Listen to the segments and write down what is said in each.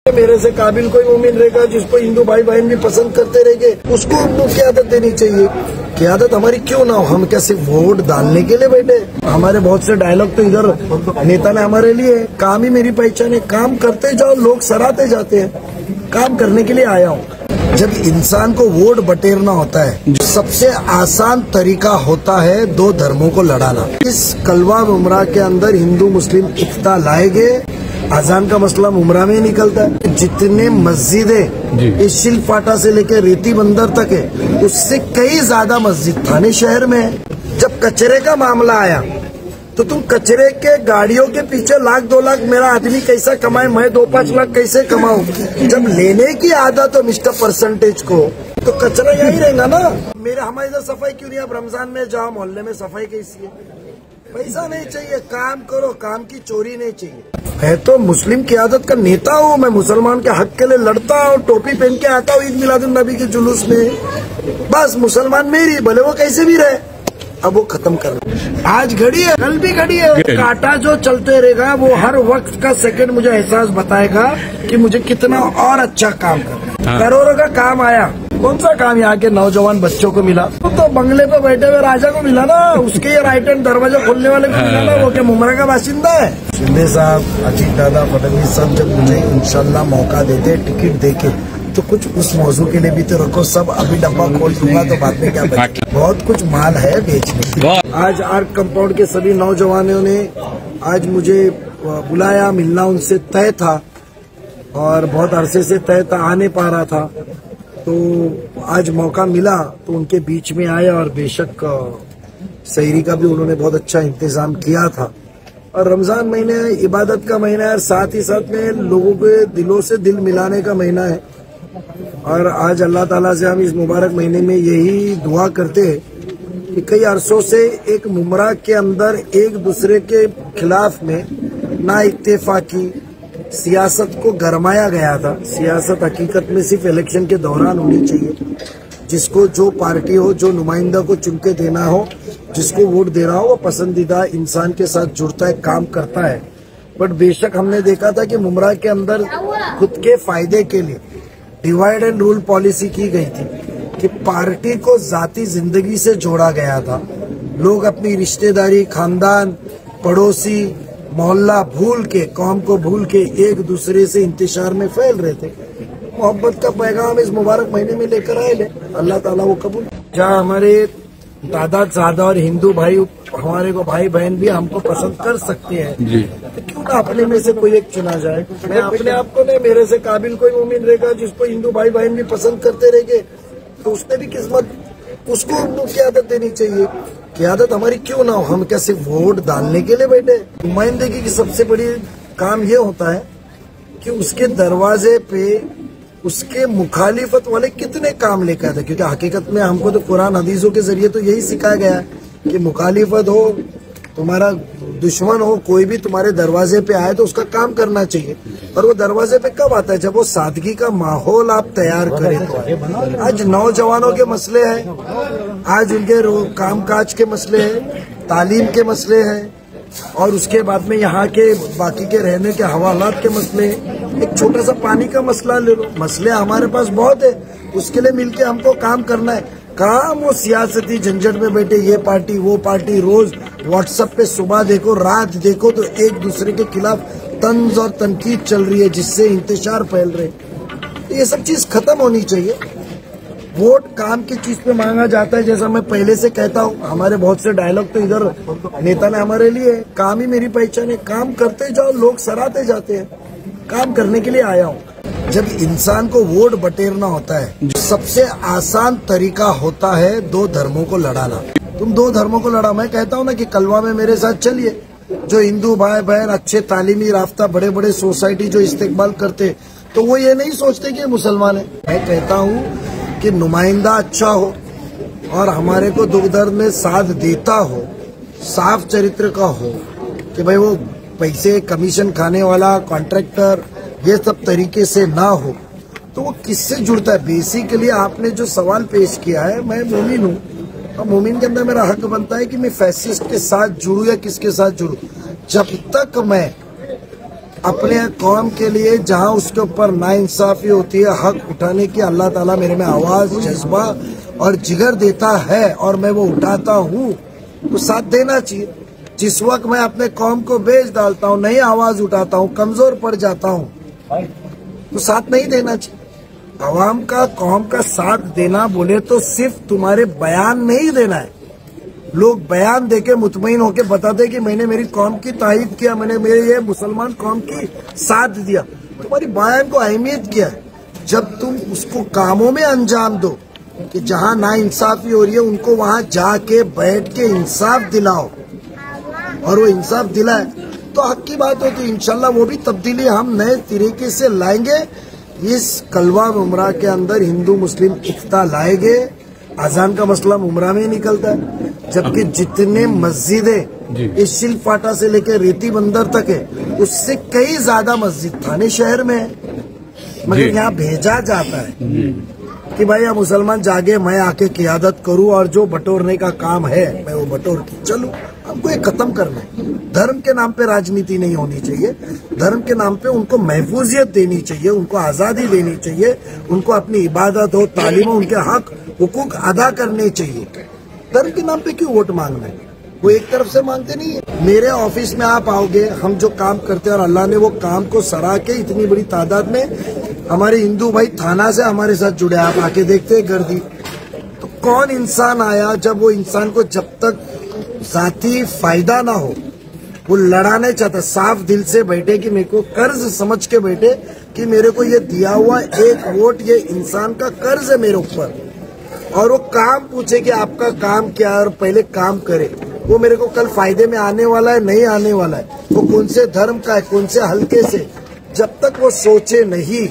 मेरे से काबिल कोई मोमिन रहेगा जिसको हिंदू भाई बहन भी पसंद करते रहेंगे, उसको क़यादत देनी चाहिए। क़यादत हमारी क्यों ना हो, हम क्या सिर्फ वोट डालने के लिए बैठे? हमारे बहुत से डायलॉग तो इधर नेता ने हमारे लिए, काम ही मेरी पहचान है, काम करते जाओ, लोग सराहते जाते हैं, काम करने के लिए आया हूँ। जब इंसान को वोट बटेरना होता है, सबसे आसान तरीका होता है दो धर्मों को लड़ाना। इस कलवा मुमरा के अंदर हिंदू मुस्लिम एकता लाएंगे, अजान का मसला मुमरा में निकलता है। जितने मस्जिदें इस शिल फाटा से लेकर रेती बंदर तक है, उससे कई ज्यादा मस्जिद थाने शहर में है। जब कचरे का मामला आया तो तुम कचरे के गाड़ियों के पीछे 1 लाख 2 लाख मेरा आदमी कैसा कमाए, मैं 2-5 लाख कैसे कमाऊं? जब लेने की आदत हो मिस्टर परसेंटेज को, तो कचरा यही रहेगा ना। हमारे इधर सफाई क्यों नहीं? आप रमजान में जाओ, मोहल्ले में सफाई कैसी है? पैसा नहीं चाहिए, काम करो, काम की चोरी नहीं चाहिए। है तो मुस्लिम क़यादत का नेता हूँ मैं, मुसलमान के हक के लिए लड़ता हूँ, टोपी पहन के आता हूँ ईद मिलादुन नबी के जुलूस में। बस मुसलमान मेरी, भले वो कैसे भी रहे, अब वो खत्म कर। आज घड़ी है, कल भी घड़ी है, कांटा जो चलते रहेगा वो हर वक्त का सेकंड मुझे एहसास बताएगा कि मुझे कितना और अच्छा काम करना। करोड़ों का काम आया, कौन सा काम यहाँ के नौजवान बच्चों को मिला? तो बंगले पे बैठे हुए राजा को मिला ना, उसके ये राइट हैंड दरवाजा खोलने वाले को मिला ना। वो क्या मुमरा का बाशिंदा है? शिंदे साहब, अजीत दादा, फडणवीस साहब जब मुझे इंशाल्लाह मौका देते टिकट देके, तो कुछ उस मौजू के लिए भी तो रखो। सब अभी डब्बा खोल दूंगा तो बाद में क्या बचेगा? बहुत कुछ माल है बेचने। आज आर्क कंपाउंड के सभी नौजवानों ने आज मुझे बुलाया, मिलना उनसे तय था और बहुत अरसे से तय था, आ नहीं पा रहा था, तो आज मौका मिला तो उनके बीच में आया। और बेशक सहरी का भी उन्होंने बहुत अच्छा इंतजाम किया था। और रमजान महीने इबादत का महीना है, साथ ही साथ में लोगों के दिलों से दिल मिलाने का महीना है। और आज अल्लाह ताला से हम इस मुबारक महीने में यही दुआ करते हैं कि कई अरसों से एक मुमरा के अंदर एक दूसरे के खिलाफ में ना इत्तेफाकी सियासत को गरमाया गया था। सियासत हकीकत में सिर्फ इलेक्शन के दौरान होनी चाहिए। जिसको जो पार्टी हो, जो नुमाइंदा को चुन के देना हो, जिसको वोट दे रहा हो, वो पसंदीदा इंसान के साथ जुड़ता है, काम करता है। बट बेशक हमने देखा था कि मुमरा के अंदर खुद के फायदे के लिए डिवाइड एंड रूल पॉलिसी की गई थी कि पार्टी को जाती जिंदगी से जोड़ा गया था। लोग अपनी रिश्तेदारी, खानदान, पड़ोसी, मोहल्ला भूल के, कौम को भूल के एक दूसरे से इंतशार में फैल रहे थे। मोहब्बत का पैगाम इस मुबारक महीने में लेकर आए ले, अल्लाह ताला वो कबूल। जहाँ हमारे दादा दादा और हिंदू भाई हमारे को भाई बहन भी हमको पसंद कर सकते हैं, तो क्यों ना अपने में से कोई एक चुना जाए? मैं अपने आप को नहीं, मेरे से काबिल कोई मोमिन रहेगा जिसको हिंदू भाई बहन भी पसंद करते रहेंगे, तो उसने भी किस्मत, उसको क़यादत देनी चाहिए। क़यादत हमारी क्यों ना हो, हम क्या सिर्फ वोट डालने के लिए बैठे? नुमाइंदगी की सबसे बड़ी काम ये होता है कि उसके दरवाजे पे उसके मुखालिफत वाले कितने काम लेकर आते, क्योंकि हकीकत में हमको तो कुरान हदीसों के जरिए तो यही सिखाया गया है कि मुखालिफत हो, तुम्हारा दुश्मन हो, कोई भी तुम्हारे दरवाजे पे आए तो उसका काम करना चाहिए। और वो दरवाजे पे कब आता है? जब वो सादगी का माहौल आप तैयार करें तो। आज नौजवानों के मसले हैं, आज उनके कामकाज के मसले हैं, तालीम के मसले हैं, और उसके बाद में यहाँ के बाकी के रहने के हवालात के मसले हैं। एक छोटा सा पानी का मसला ले लो, मसले हमारे पास बहुत है, उसके लिए मिलके हमको काम करना है। काम वो सियासती झंझट में बैठे, ये पार्टी वो पार्टी, रोज व्हाट्सएप पे सुबह देखो रात देखो तो एक दूसरे के खिलाफ तंज और तनकीद चल रही है, जिससे इंतशार फैल रहे। तो ये सब चीज खत्म होनी चाहिए। वोट काम की चीज पे मांगा जाता है, जैसा मैं पहले से कहता हूँ, हमारे बहुत से डायलॉग तो इधर नेता ने हमारे लिए, काम ही मेरी पहचान है, काम करते जाओ, लोग सराहते जाते हैं, काम करने के लिए आया हूँ। जब इंसान को वोट बटेरना होता है, सबसे आसान तरीका होता है दो धर्मों को लड़ाना। तुम दो धर्मों को लड़ा। मैं कहता हूँ ना कि कलवा में मेरे साथ चलिए, जो हिंदू भाई बहन अच्छे तालीमी राफ्ता, बड़े बड़े सोसाइटी जो इस्तेमाल करते, तो वो ये नहीं सोचते कि मुसलमान है। मैं कहता हूँ कि नुमाइंदा अच्छा हो और हमारे को दुख दर्द में साथ देता हो, साफ चरित्र का हो, कि भाई वो पैसे कमीशन खाने वाला कॉन्ट्रैक्टर ये सब तरीके से ना हो, तो वो किससे जुड़ता है? बेसिकली आपने जो सवाल पेश किया है, मैं मोमिन हूँ और मोमिन के अंदर मेरा हक बनता है कि मैं फैसिस्ट के साथ जुड़ूं या किसके साथ जुड़ूं। जब तक मैं अपने कौम के लिए जहां उसके ऊपर नाइंसाफी होती है, हक उठाने की अल्लाह ताला मेरे में आवाज, जज्बा और जिगर देता है और मैं वो उठाता हूँ, तो साथ देना चाहिए। जिस वक्त मैं अपने कौम को बेच डालता हूँ, नहीं आवाज उठाता हूँ, कमजोर पड़ जाता हूँ, तो साथ नहीं देना चाहिए। आवाम का, कौम का साथ देना बोले तो सिर्फ तुम्हारे बयान नहीं देना है। लोग बयान देके मुतमईन होके बताते कि मैंने मेरी कौम की तारीफ किया, मैंने मेरे ये मुसलमान कौम की साथ दिया। तुम्हारी बयान को अहमियत क्या है जब तुम उसको कामों में अंजाम दो कि जहां नाइंसाफी हो रही है उनको वहां जाके बैठ के इंसाफ दिलाओ, और वो इंसाफ दिलाए तो हक की बात होती है। इंशाल्लाह वो भी तब्दीली हम नए तरीके से लाएंगे। इस कलवा उमरा के अंदर हिंदू मुस्लिम एकता लाएंगे। अजान का मसला उमरा में ही निकलता है, जबकि जितने मस्जिदें इस शिल्प फाटा से लेकर रेती बंदर तक है, उससे कई ज्यादा मस्जिद थाने शहर में है। मगर यहाँ भेजा जाता है कि भाई हम मुसलमान जागे, मैं आके क़ियादत करूं और जो बटोरने का काम है मैं वो बटोर के चलूं। हमको ये खत्म करना है। धर्म के नाम पे राजनीति नहीं होनी चाहिए। धर्म के नाम पे उनको महफूजियत देनी चाहिए, उनको आजादी देनी चाहिए, उनको अपनी इबादत हो, तालीम हो, उनके हक हुकूक अदा करने चाहिए। धर्म के नाम पे क्यों वोट मांगना है? वो एक तरफ से मांगते नहीं है। मेरे ऑफिस में आप आओगे, हम जो काम करते हैं और अल्लाह ने वो काम को सराह के इतनी बड़ी तादाद में हमारे हिंदू भाई थाना से हमारे साथ जुड़े, आप आके देखते हैं गर्दी। तो कौन इंसान आया जब वो इंसान को जब तक जाती फायदा ना हो वो लड़ाने चाहता, साफ दिल से बैठे कि मेरे को कर्ज समझ के बैठे कि मेरे को ये दिया हुआ एक वोट ये इंसान का कर्ज है मेरे ऊपर, और वो काम पूछे कि आपका काम क्या है और पहले काम करे। वो मेरे को कल फायदे में आने वाला है नहीं आने वाला है, वो कौन से धर्म का है कौन से हल्के से, जब तक वो सोचे नहीं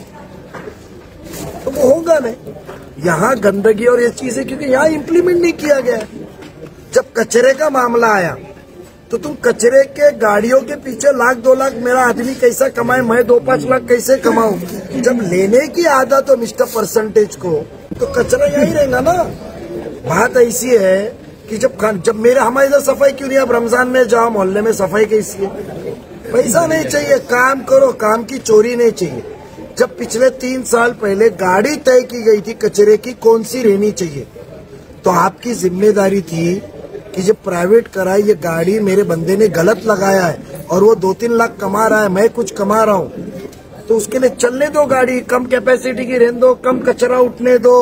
तो वो होगा नहीं। यहाँ गंदगी और ये चीजें क्योंकि यहाँ इम्प्लीमेंट नहीं किया गया है। जब कचरे का मामला आया तो तुम कचरे के गाड़ियों के पीछे लाख 2 लाख मेरा आदमी कैसा कमाए, मैं 2-5 लाख कैसे कमाऊं। जब लेने की आदत हो मिस्टर परसेंटेज को, तो कचरा यही रहेगा ना। बात ऐसी है कि जब मेरे हमारे इधर सफाई क्यों नहीं, अब रमजान में जाओ मोहल्ले में सफाई कैसी है। पैसा नहीं चाहिए, काम करो, काम की चोरी नहीं चाहिए। जब पिछले 3 साल पहले गाड़ी तय की गई थी कचरे की कौन सी रहनी चाहिए, तो आपकी जिम्मेदारी थी कि जब प्राइवेट कराई ये गाड़ी मेरे बंदे ने गलत लगाया है और वो 2-3 लाख कमा रहा है, मैं कुछ कमा रहा हूँ, तो उसके लिए चलने दो गाड़ी, कम कैपेसिटी की रहने दो, कम कचरा उठने दो।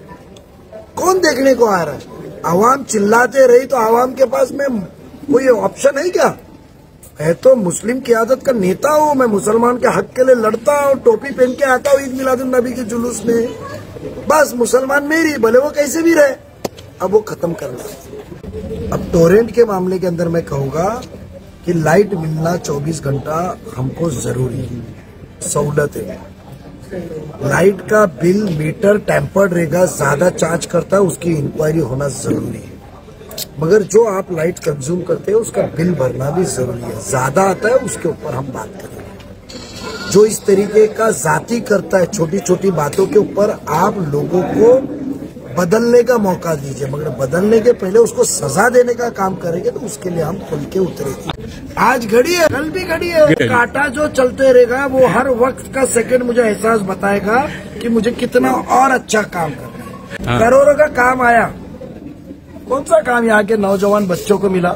कौन देखने को आ रहा है? आवाम चिल्लाते रही तो आवाम के पास में कोई ऑप्शन है क्या? है तो मुस्लिम क़ियादत का नेता हूँ, मैं मुसलमान के हक के लिए लड़ता हूँ, टोपी पहन के आता हूँ ईद मिलादुन नबी के जुलूस में, बस मुसलमान मेरी भले वो कैसे भी रहे। अब वो खत्म करना है। अब टोरेंट के मामले के अंदर मैं कहूँगा कि लाइट मिलना 24 घंटा हमको जरूरी है, सहूलत है। लाइट का बिल मीटर टेम्पर्ड रहेगा, ज्यादा चार्ज करता है, उसकी इंक्वायरी होना जरूरी है। मगर जो आप लाइट कंज्यूम करते हैं उसका बिल भरना भी जरूरी है। ज्यादा आता है उसके ऊपर हम बात करेंगे। जो इस तरीके का जाती करता है छोटी छोटी बातों के ऊपर, आप लोगों को बदलने का मौका दीजिए, मगर बदलने के पहले उसको सजा देने का काम करेंगे तो उसके लिए हम खुल के उतरेंगे। आज घड़ी है, कल भी घड़ी है। कांटा जो चलते रहेगा वो हर वक्त का सेकंड मुझे एहसास बताएगा कि मुझे कितना और अच्छा काम करना है। करोड़ों का काम आया, कौन सा काम यहाँ के नौजवान बच्चों को मिला?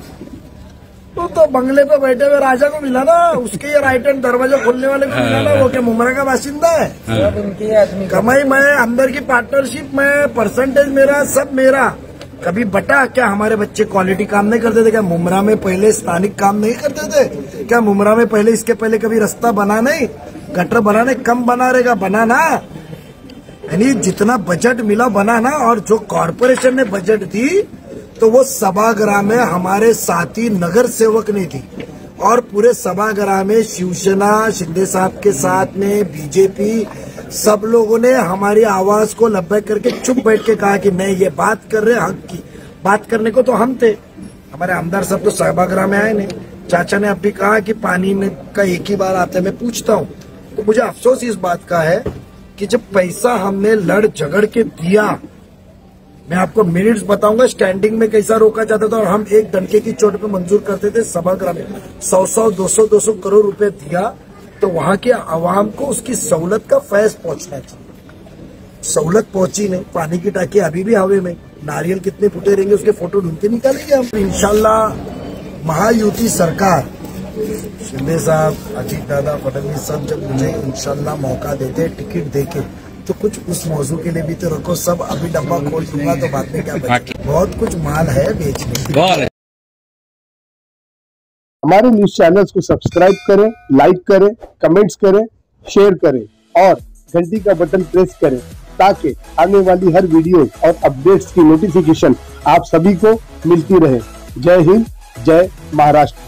तो बंगले पे बैठे हुए राजा को मिला ना, उसके ये राइट हैंड दरवाजा खोलने वाले को मिला ना। वो क्या मुमरा का बाशिंदा है? कमाई मैं, अंदर की पार्टनरशिप में, परसेंटेज मेरा, सब मेरा। कभी बटा क्या हमारे बच्चे क्वालिटी काम नहीं करते थे क्या? मुमरा में पहले स्थानिक काम नहीं करते थे क्या? मुमरा में पहले, इसके पहले कभी रास्ता बना नहीं, गटर बनाने कम बना रहेगा, बनाना। यानी जितना बजट मिला बनाना, और जो कॉरपोरेशन ने बजट दी तो वो सभागृह में हमारे साथी नगर सेवक ने थी, और पूरे सभागृह में शिवसेना शिंदे साहब के साथ में बीजेपी सब लोगों ने हमारी आवाज को लब्बैक करके चुप बैठ के कहा कि नहीं, ये बात कर रहे हक की बात करने को तो हम थे। हमारे आमदार सब तो सभागृह में आए नहीं। चाचा ने अब भी कहा कि पानी का एक ही बार आता है। मैं पूछता हूँ तो मुझे अफसोस इस बात का है कि जब पैसा हमने लड़ झगड़ के दिया, मैं आपको मिनट्स बताऊंगा स्टैंडिंग में कैसा रोका जाता था, और हम एक डंके की चोट पे मंजूर करते थे। सभागृह में 100-100, 200-200 करोड़ रुपए दिया, तो वहां के आवाम को उसकी सहूलत का फैज पहुंचना चाहिए। सहूलत पहुंची नहीं, पानी की टाकी अभी भी हवा में, नारियल कितने फूटे रहेंगे उसके फोटो ढूंढ के निकालेंगे हम। इंशाल्लाह महायुति सरकार, शिंदे साहब, अजीत दादा, फडणवीस साहब जब मुझे इंशाल्लाह मौका देते टिकट देके, तो कुछ उस मौजू के लिए भी तो रखो। सब अभी डब्बा खोल दूंगा तो बाद में क्या बचेगा? बहुत कुछ माल है बेचने के। हमारे न्यूज चैनल्स को सब्सक्राइब करें, लाइक करें, कमेंट्स करें, शेयर करें और घंटी का बटन प्रेस करें ताकि आने वाली हर वीडियो और अपडेट्स की नोटिफिकेशन आप सभी को मिलती रहे। जय हिंद, जय महाराष्ट्र।